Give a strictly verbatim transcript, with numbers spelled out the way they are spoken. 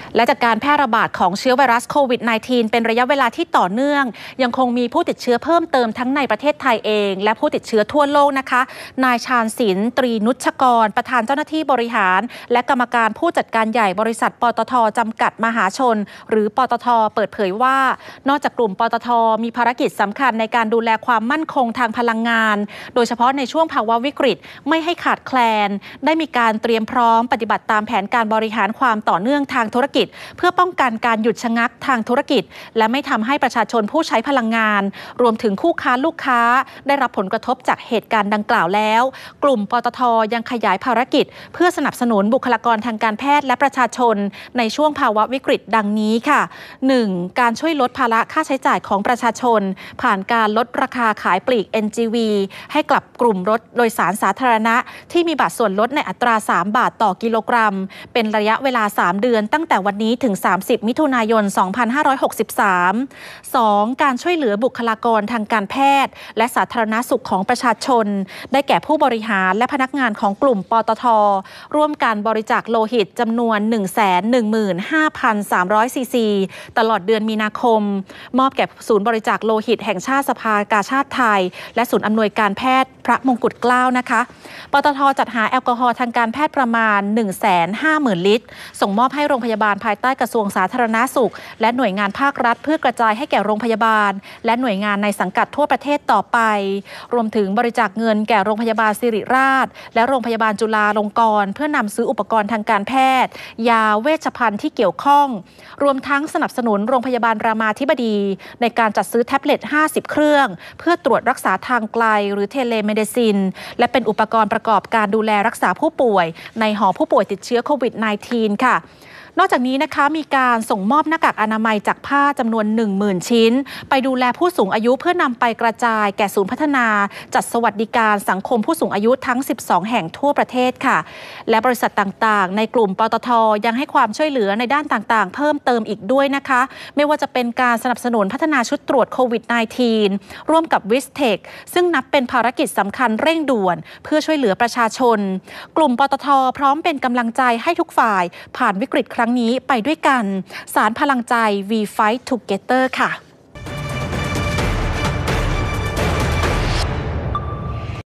และจากการแพร่ระบาดของเชื้อไวรัสโควิด สิบเก้า เป็นระยะเวลาที่ต่อเนื่องยังคงมีผู้ติดเชื้อเพิ่มเติมทั้งในประเทศไทยเองและผู้ติดเชื้อทั่วโลกนะคะนายชาญศิลป์ตรีนุชกรประธานเจ้าหน้าที่บริหารและกรรมการผู้จัดการใหญ่บริษัทปตท.จำกัดมหาชนหรือปตท.เปิดเผยว่านอกจากกลุ่มปตท.มีภารกิจสำคัญในการดูแลความมั่นคงทางพลังงานโดยเฉพาะในช่วงภาวะวิกฤตไม่ให้ขาดแคลนได้มีการเตรียมพร้อมปฏิบัติตามแผนการบริหารความต่อเนื่องทางธุรกิจเพื่อป้องกันการหยุดชะงักทางธุรกิจและไม่ทำให้ประชาชนผู้ใช้พลังงานรวมถึงคู่ค้าลูกค้าได้รับผลกระทบจากเหตุการณ์ดังกล่าวแล้วกลุ่มปตท.ยังขยายภารกิจเพื่อสนับสนุนบุคลากรทางการแพทย์และประชาชนในช่วงภาวะวิกฤตดังนี้ค่ะ หนึ่ง. การช่วยลดภาระค่าใช้จ่ายของประชาชนผ่านการลดราคาขายปลีก เอ็น จี วี ให้กับกลุ่มรถโดยสารสาธารณะที่มีบัตรส่วนลดในอัตราสามบาทต่อกิโลกรัมเป็นระยะเวลาสามเดือนตั้งแต่วันนี้ถึงสามสิบมิถุนายนสองพันห้าร้อยหกสิบสาม สอง. การช่วยเหลือบุคลากรทางการแพทย์และสาธารณสุขของประชาชนได้แก่ผู้บริหารและพนักงานของกลุ่มปตท.ร่วมการบริจาคโลหิตจำนวน หนึ่งแสนหนึ่งหมื่นห้าพันสามร้อย ซีซี ตลอดเดือนมีนาคมมอบแก่ศูนย์บริจาคโลหิตแห่งชาติสภากาชาดไทยและศูนย์อำนวยการแพทย์พระมงกุฎเกล้านะคะปตท.จัดหาแอลกอฮอล์ทางการแพทย์ประมาณ หนึ่งแสนห้าหมื่น ลิตรส่งมอบให้โรงพยาบาลภายใต้กระทรวงสาธารณสุขและหน่วยงานภาครัฐเพื่อกระจายให้แก่โรงพยาบาลและหน่วยงานในสังกัดทั่วประเทศต่อไปรวมถึงบริจาคเงินแก่โรงพยาบาลศิริราชและโรงพยาบาลจุฬาลงกรณ์เพื่อนำซื้ออุปกรณ์ทางการแพทย์ยาเวชภัณฑ์ที่เกี่ยวข้องรวมทั้งสนับสนุนโรงพยาบาลรามาธิบดีในการจัดซื้อแท็บเล็ตห้าสิบเครื่องเพื่อตรวจรักษาทางไกลหรือเทเลเมดิซินและเป็นอุปกรณ์ประกอบการดูแลรักษาผู้ป่วยในหอผู้ป่วยติดเชื้อโควิด สิบเก้า ค่ะนอกจากนี้นะคะมีการส่งมอบหน้ากากอนามัยจากผ้าจำนวน หนึ่งหมื่น ชิ้นไปดูแลผู้สูงอายุเพื่อนำไปกระจายแก่ศูนย์พัฒนาจัดสวัสดิการสังคมผู้สูงอายุทั้งสิบสองแห่งทั่วประเทศค่ะและบริษัทต่างๆในกลุ่มปตท.ยังให้ความช่วยเหลือในด้านต่างๆเพิ่มเติมอีกด้วยนะคะไม่ว่าจะเป็นการสนับสนุนพัฒนาชุดตรวจโควิด สิบเก้า ร่วมกับวิสเทคซึ่งนับเป็นภารกิจสำคัญเร่งด่วนเพื่อช่วยเหลือประชาชนกลุ่มปตท.พร้อมเป็นกำลังใจให้ทุกฝ่ายผ่านวิกฤตครั้งนี้ไปด้วยกันสารพลังใจ We Fight Together ค่ะ